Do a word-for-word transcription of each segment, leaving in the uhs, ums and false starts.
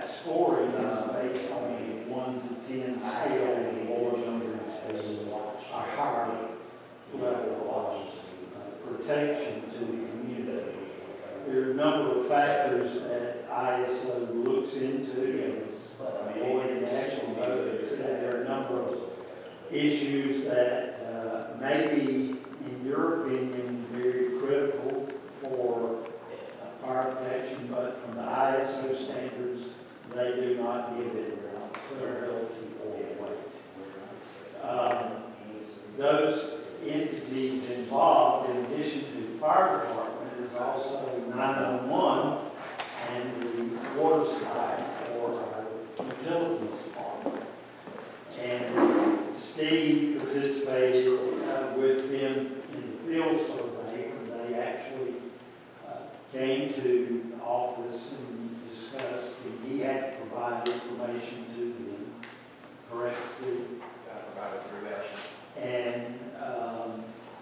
that scoring uh, based on a one to ten scale, the lower numbers is a higher level of uh, protection to the community. There are a number of factors that I S O looks into, and as Lloyd actually noted, that there are a number of issues that uh, may be, in your opinion, very critical for uh, fire protection, but from the I S O standards, they do not give it credibility or weight. Um, those entities involved, in addition to the fire department, is also nine one one and the water supply for our utilities department. And Steve participated uh, with them in the field survey when they actually uh, came to the office and discussed, and he had to provide information to them. Correct, Steve? I provided through that. And um,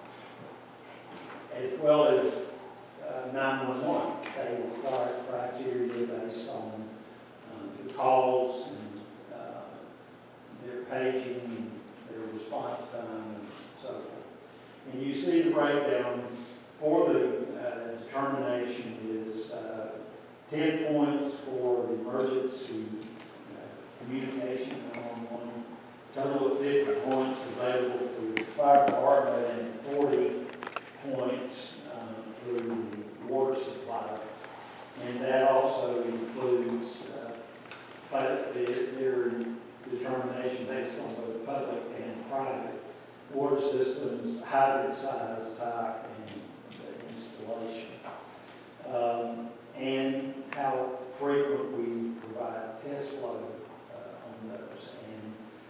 as well as uh, nine one one, they require criteria based on um, the calls and uh, their paging and their response time and so forth. And you see the breakdown for the uh, determination is uh, ten points for the emergency uh, communication, nine one one, total of fifty points available through the fire department and forty points um, through the water supply. And that also includes uh, their, their determination based on both public and private water systems, hydrant size, type, and installation. Um, and how frequent we provide test flow uh, on those. And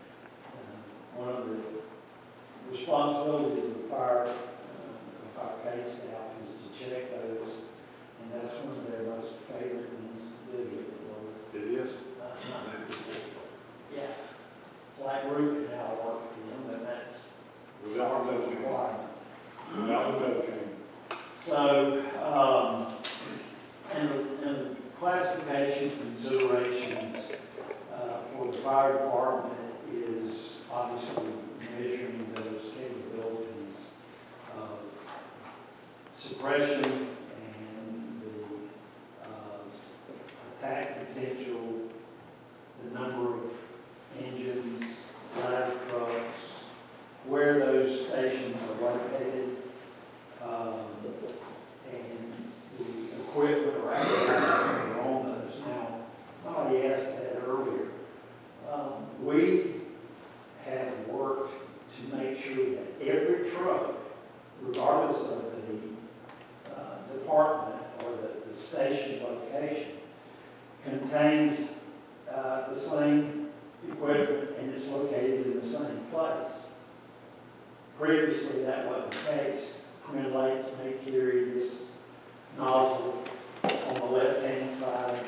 uh, one of the responsibilities of the fire, uh, of our case staff is to check those, and that's one of their most favorite things to do. It is. Uh, yeah, it's like root canal work for them, but that's Without no king. requirement. Without no king. So, um, and, the, and the classification considerations uh, for the fire department is obviously measuring those capabilities of suppression and the uh, attack potential, the number of engines, ladder trucks, where those stations are located, um, and the equipment or apparatus that are on those. Now, somebody asked that earlier. Um, we have worked to make sure that every truck, regardless of the uh, department or the, the station location, contains uh, the same equipment and is located in the same place. Previously, that wasn't the case. Twin Lakes may carry this nozzle on the left-hand side,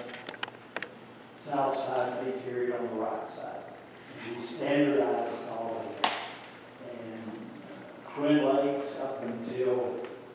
south side may carry it on the right side. And we standardized all of that. And uh, Twin Lakes, up until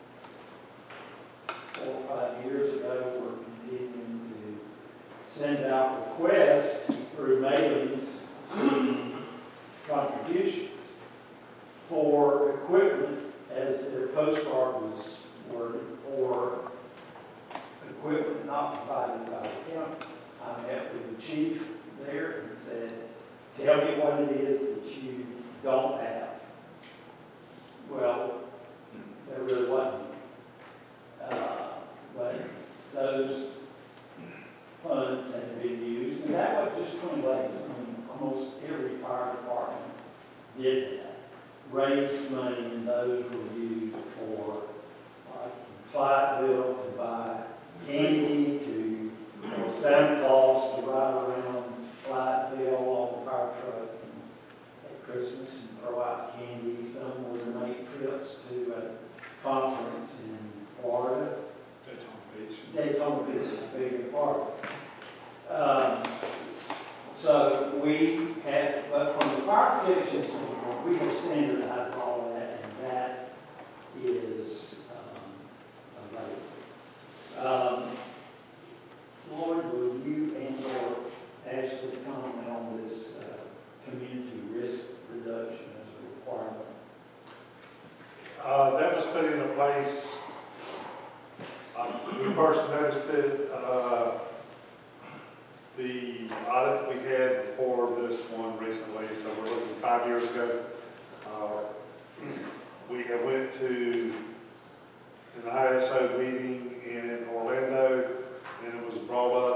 four or five years ago, were continuing to send out requests through mailings seeking contributions for equipment, as their postcard was worded, or equipment not provided by the county. I met with the chief there and said, tell me what it is that you don't have. Well, there really wasn't. Uh, but those funds had been used, and that wasn't just Twin Lakes. I mean, almost every fire department did that. Raised money, and those were used for like Clydeville to buy candy, to for Santa Claus to ride around Clydeville on the fire truck and at Christmas and throw out candy. Some were to make trips to a conference in Florida. Daytona Beach. Daytona Beach is a bigger part of it. Um, so we had, but from the fire protection standpoint, we have standardized all of that, and that is um, available. Um, Lloyd, will you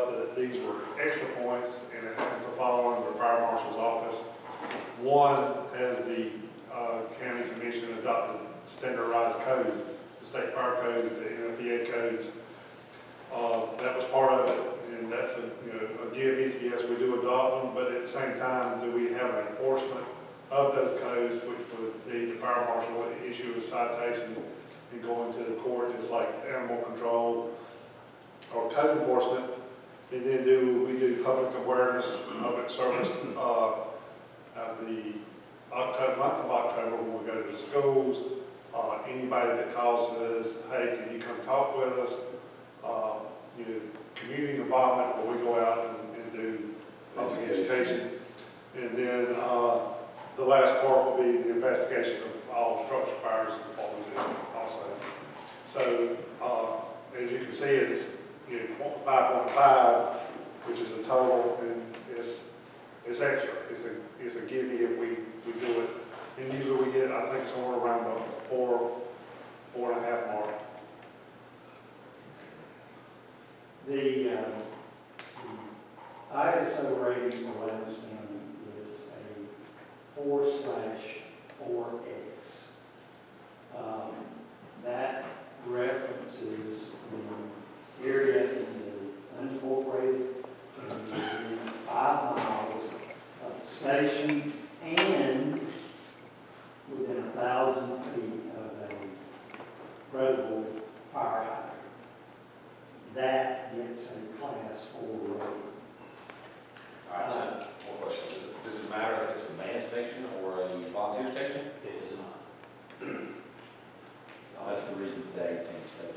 felt that these were extra points and it happened to fall under the fire marshal's office. One, as the uh, county commission adopted standardized codes, the state fire codes, the N F P A codes. Uh, that was part of it, and that's a, you know, a give if, yes, we do adopt them, but at the same time, do we have an enforcement of those codes, which would be the fire marshal would issue a citation and go into the court, just like animal control or code enforcement. And then do we do public awareness, public service, uh, of the October, month of October, when we go to the schools, uh, anybody that calls us, hey, can you come talk with us? Uh, you know, community involvement where we go out and, and do public education. And then uh, the last part will be the investigation of all structure fires and what we do also. So uh, as you can see, it's you know, five point five, which is a total, and it's it's extra. It's a it's a gimme if we, we do it. And usually we get, I think, somewhere around the four, four and a half mark. The, uh, the I S O rating for Lowndes County is a four slash four X. Um, that references the area in the unincorporated community, five miles of the station, and within a thousand feet of a roadable fire hydrant. That gets a class four rating. All right, so one question. Does it, does it matter if it's a man station or a volunteer station? It is not. That's the reason the day changed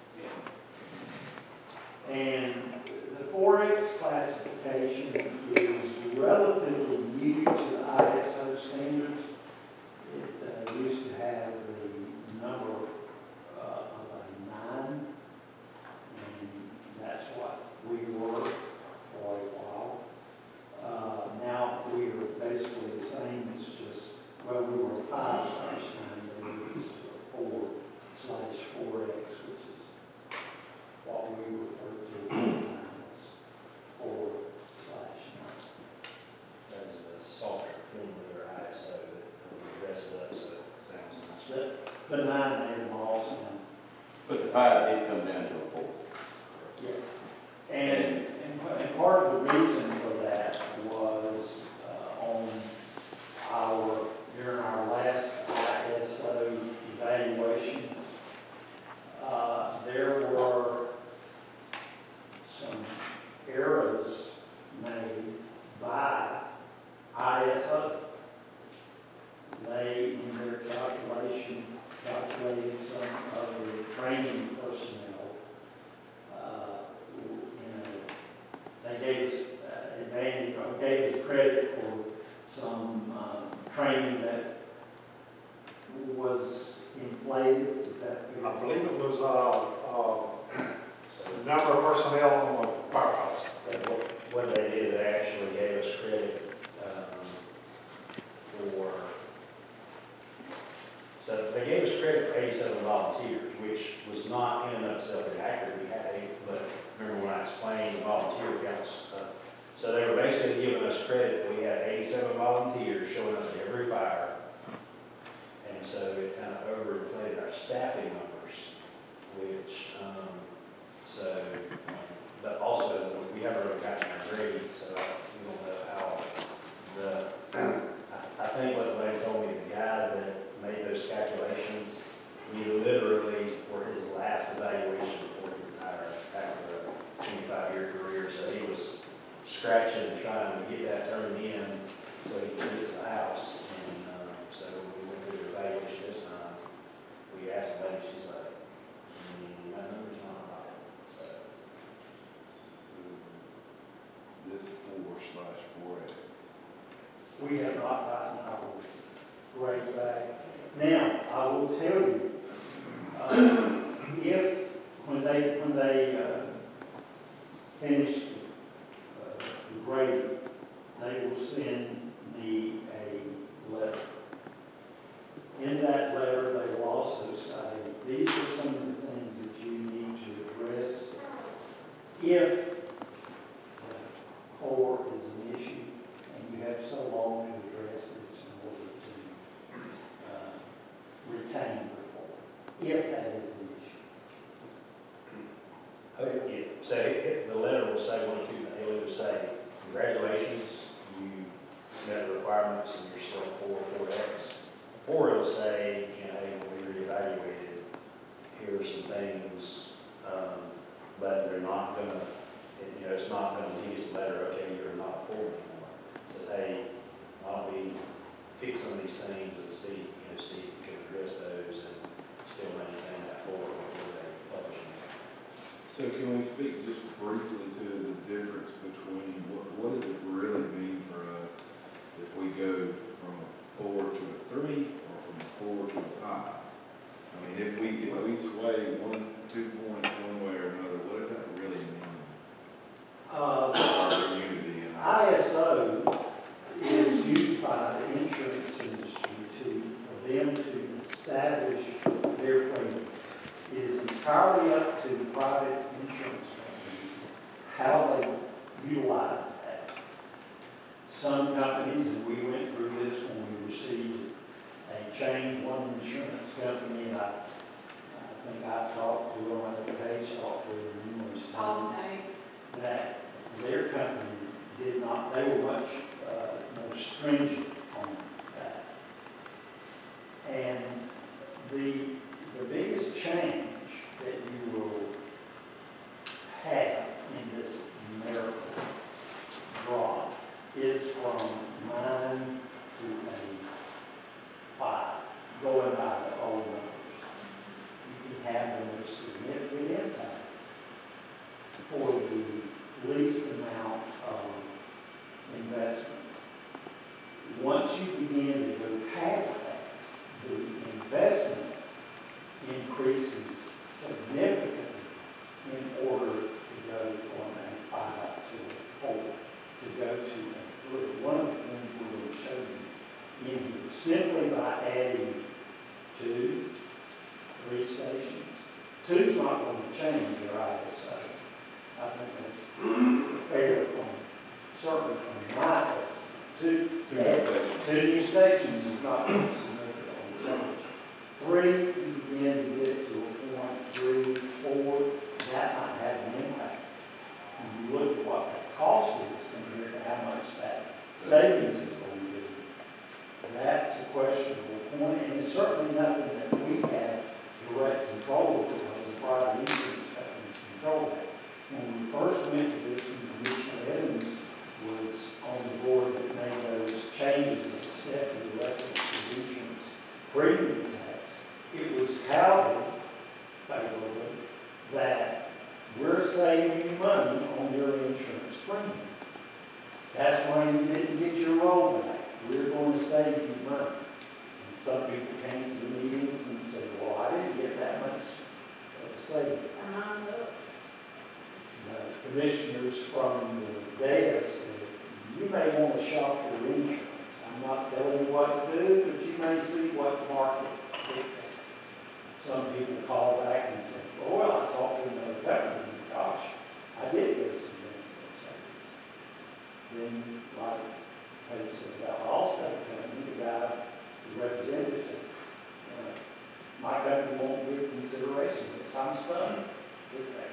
that. And the four X classification is relatively new to the I S O standards. It uh, used to have the number uh, of a nine, and that's what we were for a while. Uh, now we are basically the same. It's just, well, we were five slash nine, then we used to a four slash four X, which is what we refer to as four slash nine. That is a softer form of their I S O that will dress it up so it sounds nice. The, the nine made them all sound. But the five did come down to a four. Yeah. And, and, and part of the reason for that was uh, on our, during our last I S O evaluation, uh, there were some errors made by I S O. They, in their calculation, calculated some of the training personnel. Uh, in a, they gave us uh, advantage, or gave us credit for some um, training that was inflated. Is that I believe it was uh, uh, So the number of personnel on the firehouse. what, what they did, they actually gave us credit um, for, so they gave us credit for eighty-seven volunteers, which was not in and of itself inaccurate. We had eight, but remember when I explained the volunteer counts stuff. So they were basically giving us credit. We had eighty-seven volunteers showing up at every fire. And so it kind of overinflated our staffing numbers, which, um, so, um, but also we haven't really gotten our grade, so we don't know how the, I, I think what they told me, the guy that made those calculations, we literally were his last evaluation before he retired after a twenty-five year career. So he was scratching and trying to get that turned in so he could get to the house. And um, so when we went through the evaluation this time, we asked the lady, she's like, mm, my number's not right. So, This four slash four X. we have not gotten our grades back. Now, I will tell you, uh, if, when they, when they uh, finish uh, the grading, they will send me a letter. In that letter, they will also say, these are some of the things that you need to address if it's not gonna, he gets a letter, okay, you're not full anymore. Says, hey, why don't we fix some of these things and see, you know, see if we can address those and still maintain that forward before they publish them. So can we speak just briefly to the difference between, what, what does it really mean for us if we go from a four to a three or from a four to a five? I mean, if we, if we sway one, two points one way or another, what does that really mean Uh, for our community and our? I S O is used by the insurance industry to, for them to establish their premium. It is entirely up to the private insurance companies how they utilize that. Some companies, and we went through this when we received a change, one insurance company, and I, I think I talked to them, I think Paige talked to them numerous times. Allstate. That their company did not, they were much uh, more stringent on that. And the, the biggest change that you will have in this numerical draw is from nine to a five, going by the old numbers. You can have the most significant impact for the least amount of investment. Once you begin to go past that, the investment increases significantly in order to go from a five to a four, to go to a three. One of the things we're going to show you in here, simply by adding two, three stations. Two's not going to change your I S O. I think that's fair from, certainly from my estimate. Two, Two add- stations. two new stations is not going to significantly change. Three, you begin to get to a point, three, four, that might have an impact. When you look at what that cost is compared to how much that savings is going to be, that's a questionable point, and it's certainly nothing that we have direct control over, because the private insurance companies control that. When we first went to this, and Commissioner Evans was on the board that made those changes that Stephanie referenced to the insurance premium tax, it was touted favorably that we're saving you money on your insurance premium. That's why you didn't get your rollback. We're going to save you money. And some people came to the meetings and said, well, I didn't get that much of a savings. And I'm the The commissioners from the dais said, you may want to shop your insurance. I'm not telling you what to do, but you may see what the market dictates. Some people call back and say, oh, well, I talked to another company, and gosh, I did get some benefit savings. Then, like I said about Allstate company, the guy, the representative said, uh, my company won't give consideration of this. I'm stunned. This thing.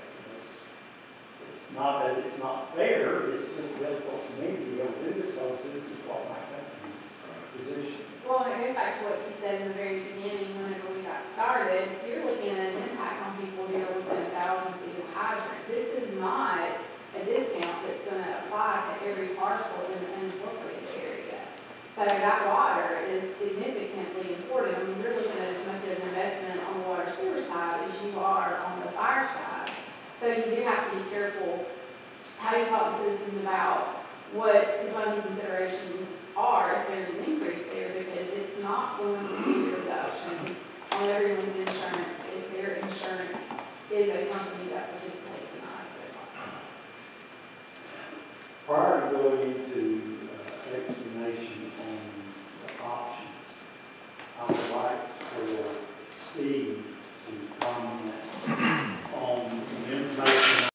It's not that it's not fair, it's just difficult for me to be able to do this because this is what my company's position. Well, it goes back to what you said in the very beginning, whenever we got started, you're looking at an impact on people who are within a thousand feet of hydrant. This is not a discount that's gonna apply to every parcel in the unincorporated area. So that water is significantly important. I mean, you're looking at as much of an investment on the water sewer side as you are on the fire side. So you do have to be careful how you talk to citizens about what the funding considerations are if there's an increase there, because it's not going to be a reduction on everyone's insurance if their insurance is a company that participates in the I S O process. Prior to going into